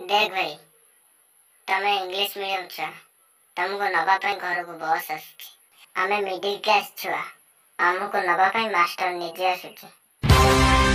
देख भाई, तमें इंग्लिश मीडियम छुआ, तुमको नबा घर को बस आस मिडिल क्लास छुआ, आमको नबा मास्टर निजे आसुची।